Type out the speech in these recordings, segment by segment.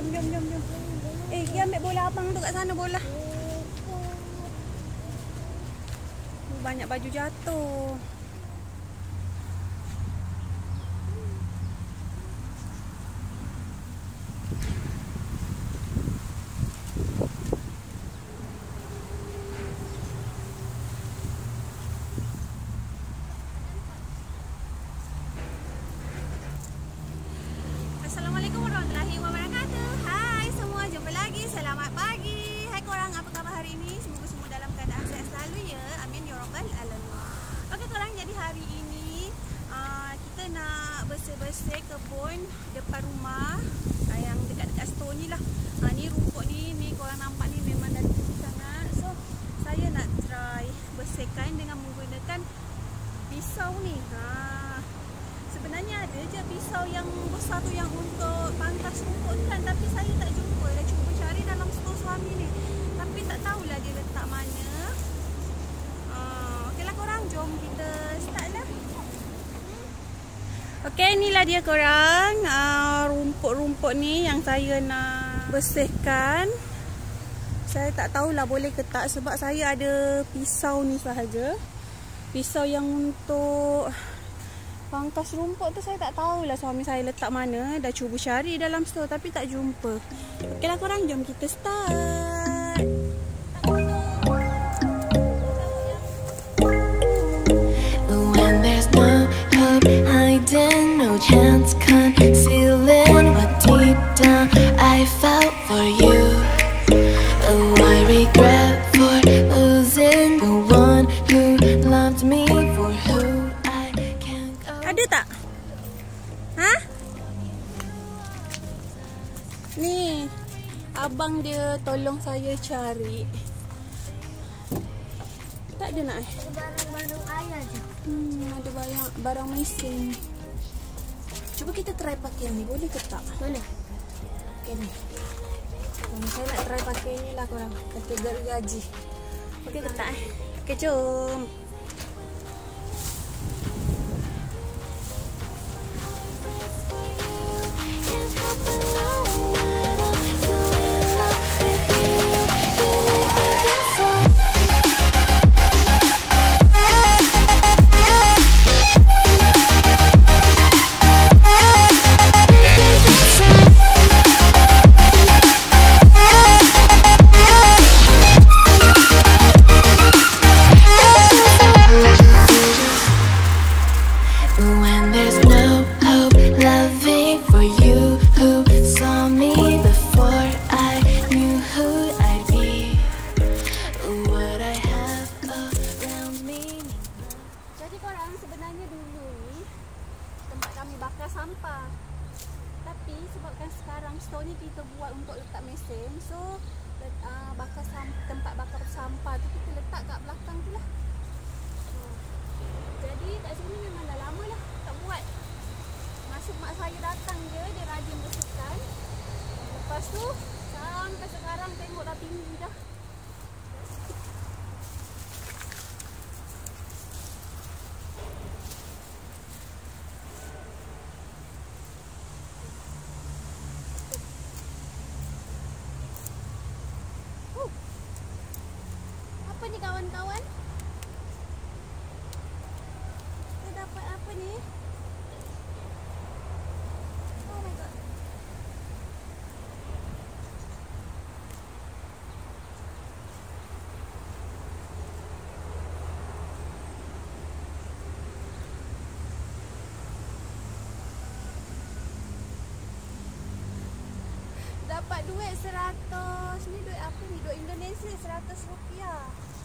Jom. Pergi ambil bola abang tu kat sana bola. Banyak baju jatuh. Assalamualaikum warahmatullahi wabarakatuh. Hai semua, jumpa lagi. Selamat pagi. Hai korang, apa khabar hari ini? Semoga semua dalam keadaan sehat selalu ya. Amin ya rabbal alamin. Okey korang, jadi hari ini kita nak bersih-bersih kebun depan rumah yang dekat-dekat store ni lah. Ni rumput ni korang nampak ni memang dah tinggi sangat. So saya nak try bersihkan dengan menggunakan pisau ni. Sebenarnya ada je pisau yang besar tu yang untuk pangkas rumput kan, tapi saya tak jumpa. Dah cuba cari dalam store suami ni, tapi tak tahulah dia letak mana. Okeylah korang, jom kita start lah. Okey, inilah dia korang, rumput-rumput ni yang saya nak bersihkan. Saya tak tahulah boleh ke tak, sebab saya ada pisau ni sahaja. Pisau yang untuk pangkas rumput tu saya tak tahulah suami saya letak mana. Dah cuba cari dalam store tapi tak jumpa. Okeylah korang, jom kita start. When there's no hope hiding, no chance concealing what deep down I felt for you. Oh, I regret for losing the one who loved me for who I can't go. Ada tak? Ni abang dia tolong saya cari. Tak ada nak Barang-barang ayah je. ada barang mesin. Cuba kita try pakai ni, boleh ke tak? Boleh. Okey ni. Saya nak try pakai ni lah korang. Kategori gaji. Okey ke tak? Okey, jom. When there's no hope loving for you who saw me before I knew who I'd be, what I have around me. Jadi korang, sebenarnya dulu ni tempat kami bakar sampah. Tapi sebabkan sekarang store ni kita buat untuk letak mesin, so tempat bakar sampah tu kita letak kat belakang tu lah. Jadi kat sini memang dah lama lah tak buat. Masa mak saya datang je, dia rajin bersihkan. Lepas tu sampai sekarang tengok dah tinggi dah. Apa ni kawan-kawan? Kita dapat apa ni? Oh my god. Dapat duit 100. Ni duit apa ni? Duit Indonesia, RM100.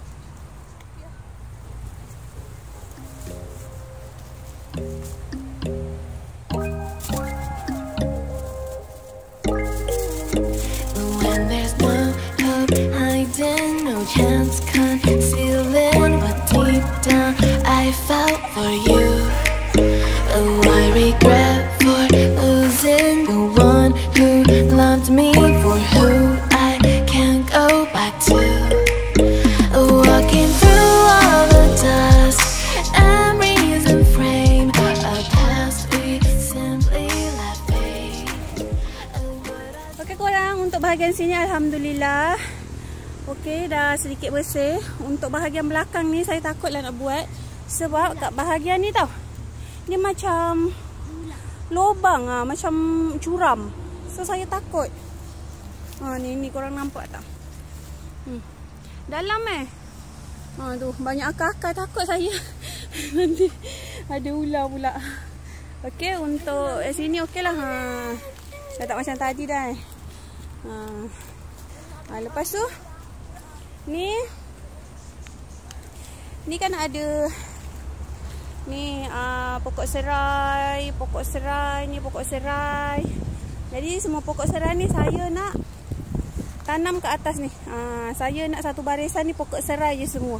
When there's no hope hiding, no chance concealing what deep down I felt for you. Oh, I regret for losing the one who loved me for who I can't go back to. Walking through all the dust and reason frame a past we simply left fade. Okey korang, bahagian sini alhamdulillah okey, dah sedikit bersih. Untuk bahagian belakang ni saya takutlah nak buat sebab kat bahagian ni tau, dia macam lubang macam curam. So saya takut. Ni korang nampak tak? Dalam tu banyak akar-akar, takut saya nanti ada ular pula. Okey, untuk sini okeylah. Dah tak macam tadi dah. Lepas tu ni kan ada ni pokok serai, ni pokok serai. Jadi semua pokok serai ni saya nak tanam ke atas ni. Saya nak satu barisan ni pokok serai je semua.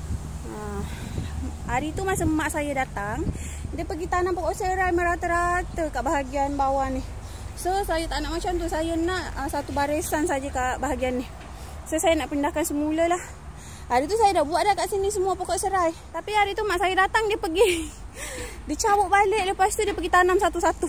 Hari tu masa mak saya datang, dia pergi tanam pokok serai merata-rata kat bahagian bawah ni. So saya tak nak macam tu, saya nak satu barisan saja kat bahagian ni. So saya nak pindahkan semula lah. Hari tu saya dah buat dah kat sini semua pokok serai. Tapi hari tu mak saya datang, dia pergi dia cabut balik. Lepas tu dia pergi tanam satu-satu.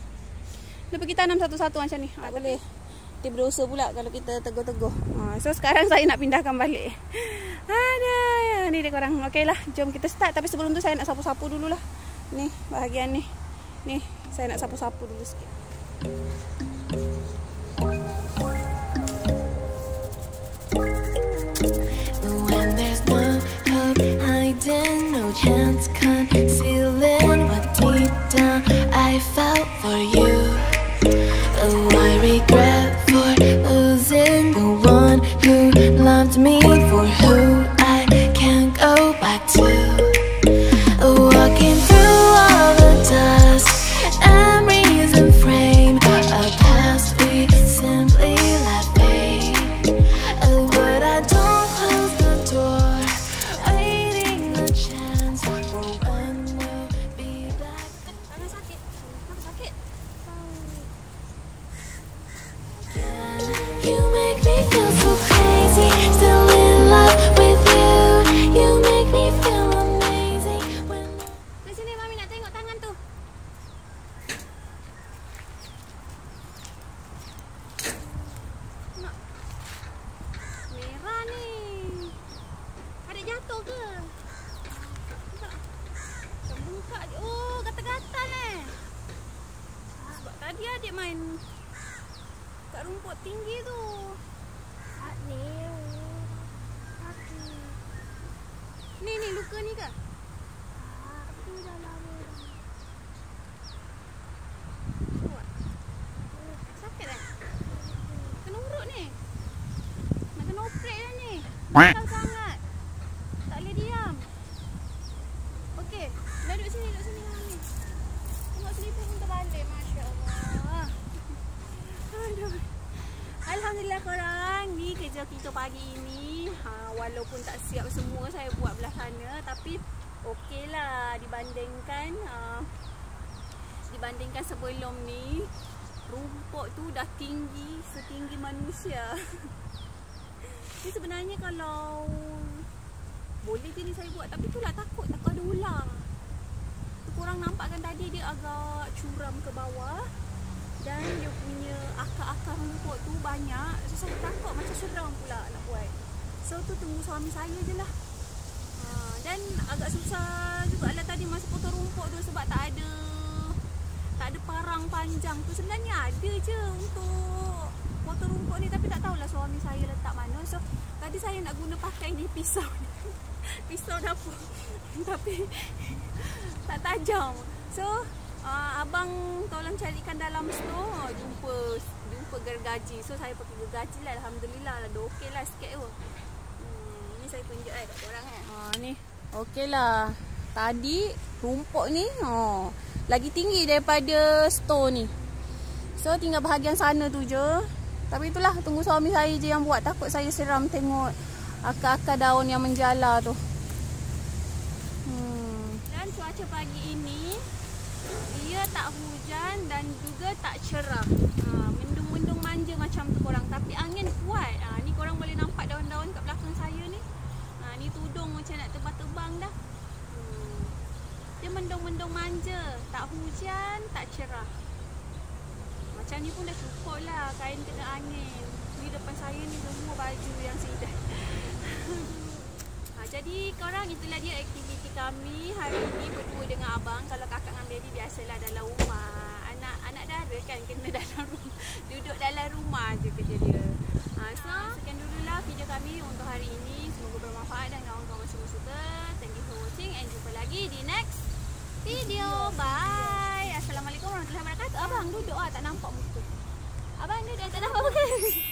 Macam ni. Boleh dia berdosa pula kalau kita tegur-tegur. So sekarang saya nak pindahkan balik. Ni dia korang. Okey lah, jom kita start. Tapi sebelum tu saya nak sapu-sapu dululah. Ni bahagian ni. Ni saya nak sapu-sapu dulu sikit. No chance concealing what deep down I felt for you. Oh, I regret for losing the one who loved me, for who I can't go back to. Walking through all the dust, memories and frame a past we simply let fade. Oh, but I don't close the door. You make me feel so crazy, still in love with you. You make me feel amazing when... Di sini mami nak tengok tangan tu. Nak merah ni. Ada jatuh ke? Macam buka je. Oh, gatal-gatal sebab tadi adik main kat rumput tinggi tu. Ni luka ni ke? Aku dah lama dah. Kuat. Sakit kena urut ni. Nak kena operate dah ni. Gatal sangat. Tak boleh diam. Okey, dah duduk sini dengan mami. Tengok selipar pun terbalik, masya-Allah. Aduh. Alhamdulillah korang, ni kerja kita pagi ini. Walaupun tak siap semua saya buat belah sana, tapi okeylah dibandingkan sebelum ni. Rumput tu dah tinggi setinggi manusia. Ni sebenarnya kalau boleh je ni saya buat, tapi itulah takut ada ular. Tu korang nampak kan tadi dia agak curam ke bawah. Dan dia punya akar-akar rumput tu banyak. So saya takut macam seram pula nak buat. So tu tunggu suami saya je lah. Dan agak susah juga lah tadi masa potong rumput tu sebab tak ada parang panjang tu. Sebenarnya ada je untuk potong rumput ni, tapi tak tahulah suami saya letak mana. So tadi saya nak guna pakai ni pisau ni. Pisau dapur. Tapi tak tajam. So abang tolong carikan dalam store, jumpa gergaji. So saya pakai gergaji lah, alhamdulillah lah, dah okey lah sikit tu. Ni saya tunjuk kat korang ni. Okey lah. Tadi rumput ni lagi tinggi daripada store ni. So tinggal bahagian sana tu je. Tapi itulah, tunggu suami saya je yang buat. Takut saya seram tengok akar-akar daun yang menjala tu. Dan cuaca pagi ini dia tak hujan dan juga tak cerah. Mendung-mendung manja macam tu korang. Tapi angin kuat. Ni korang boleh nampak daun-daun kat belakang saya ni. Ni tudung macam nak terbang-terbang dah. Dia mendung-mendung manja. Tak hujan, tak cerah. Macam ni pun dah cukup lah kain kena angin. Di depan saya ni semua baju yang Sidan. Jadi korang, itulah dia aktiviti kami hari ini berdua dengan abang. Kalau kakak dengan baby biasalah dalam rumah. Anak dara kan kena dalam rumah. Duduk dalam rumah je kerja dia. So, sekian dululah video kami untuk hari ini. Semoga bermanfaat dan kawan-kawan semua suka. Thank you for watching and jumpa lagi di next video. Bye. Assalamualaikum warahmatullahi wabarakatuh. Abang duduk tak nampak muka. Abang duduk tak nampak muka.